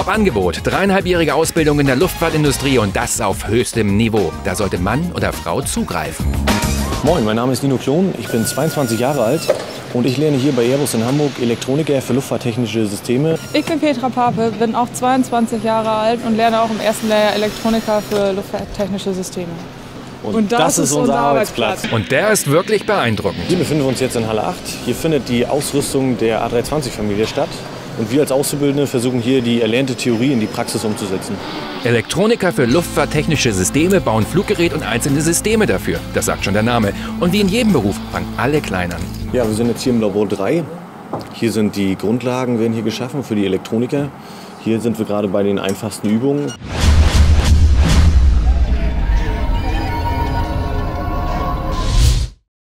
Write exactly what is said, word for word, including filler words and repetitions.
Top-Angebot, dreieinhalbjährige Ausbildung in der Luftfahrtindustrie und das auf höchstem Niveau. Da sollte Mann oder Frau zugreifen. Moin, mein Name ist Nino Klon, ich bin zweiundzwanzig Jahre alt und ich lerne hier bei Airbus in Hamburg Elektroniker für luftfahrttechnische Systeme. Ich bin Petra Pape, bin auch zweiundzwanzig Jahre alt und lerne auch im ersten Lehrjahr Elektroniker für luftfahrttechnische Systeme. Und, und das, das ist unser Arbeitsplatz. Arbeitsplatz. Und der ist wirklich beeindruckend. Hier befinden wir uns jetzt in Halle acht. Hier findet die Ausrüstung der A dreihundertzwanzig-Familie statt. Und wir als Auszubildende versuchen hier die erlernte Theorie in die Praxis umzusetzen. Elektroniker für luftfahrttechnische Systeme bauen Fluggerät und einzelne Systeme dafür. Das sagt schon der Name. Und wie in jedem Beruf fangen alle klein an. Ja, wir sind jetzt hier im Labor drei. Hier sind die Grundlagen, werden hier geschaffen für die Elektroniker. Hier sind wir gerade bei den einfachsten Übungen.